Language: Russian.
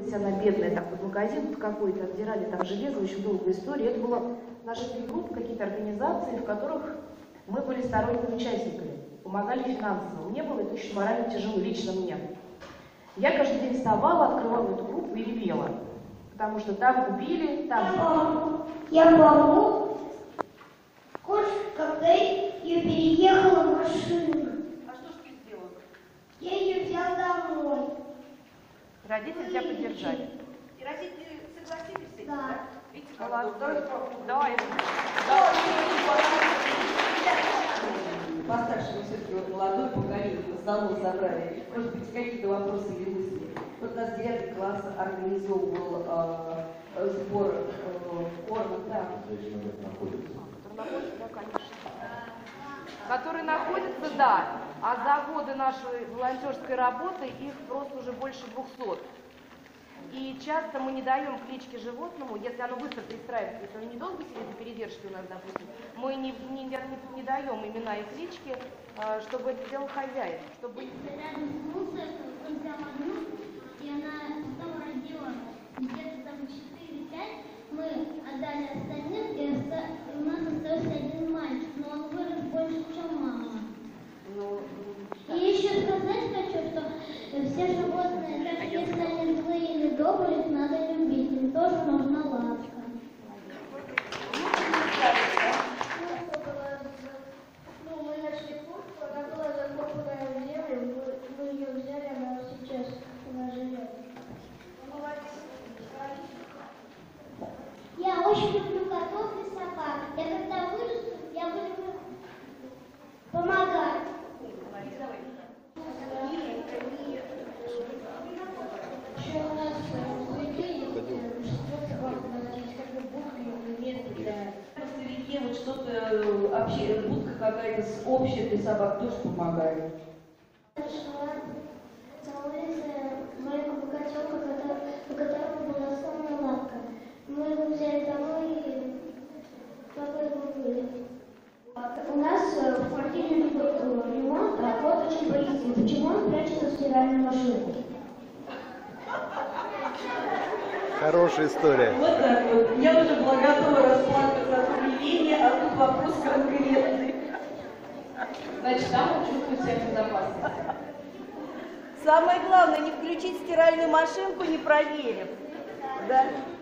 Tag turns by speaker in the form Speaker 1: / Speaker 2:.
Speaker 1: быть, она бедная, так вот магазин какой-то, отдирали там железо, очень долгая история. Это была наша группа, какие-то организации, в которых мы были сторонними участниками, помогали финансово. Мне было это очень морально тяжело, лично мне. Я каждый день вставала, открывала эту группу и ревела, потому что там убили, там...
Speaker 2: Я помню, курс коктейль, ее переехала машина.
Speaker 1: А что ж ты сделала?
Speaker 2: Я ее взяла домой.
Speaker 1: Родители тебя поддержали.
Speaker 3: И родители согласились с этим,
Speaker 2: Да.
Speaker 3: Видите,
Speaker 1: Молодцы. Да,
Speaker 4: Постарше мы все-таки вот молодое поколение в основном собрали. Может быть, какие-то вопросы или мысли? Вот у нас 9 класс организовывал сбор корма, да.
Speaker 1: Которые находятся, да. А за годы нашей волонтерской работы их просто уже больше 200. И часто мы не даем клички животному, если оно быстро пристраивается, если оно недолго сидит на передержке у нас, допустим, мы не даем имена и клички, чтобы это сделал хозяин. Чтобы...
Speaker 2: Рядом с мусоркой, он взял одну, и она потом родила где-то там 4-5. Мы отдали остальным, и у нас остался один мальчик, но он вырос больше, чем мама. И еще сказать хочу, что все животные, даже если они злые или добрые, их надо любить, им тоже нужна ласка. Мы нашли куртку, она была закопанная в землю, мы ее взяли, она сейчас у нас живет. Я очень люблю котов и собак. Я когда вырасту, я буду помогать. Еще у нас в реке есть собак, у нас есть как бы будка и место для...
Speaker 4: В реке вот что-то общее, будка какая-то общая для собак тоже помогает.
Speaker 2: Нашла на улице маленького котенка, у которого была сломана лапка. Мы его взяли домой и папа его вылез. У нас в квартире ремонт, а кот очень боится. Почему он прячется в стиральной машине?
Speaker 5: Хорошая история.
Speaker 4: Вот так вот. Я уже была готова расплакаться от умиления, а тут вопрос конкретный.
Speaker 3: Значит, там он чувствует себя в безопасности.
Speaker 6: Самое главное, не включить стиральную машинку, не проверив. Да?